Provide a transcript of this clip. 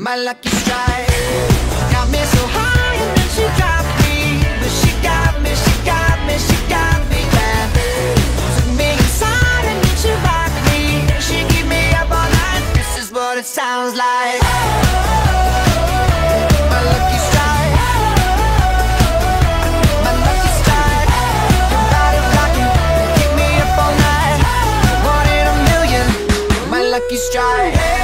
my lucky strike. Got me so high and then she dropped me, but she got me, she got me, she got me, yeah. Took me inside and then she rocked me. She keep me up all night. This is what it sounds like. My lucky strike, my lucky strike. Your body rocking, keep me up all night. One in a million, my lucky strike.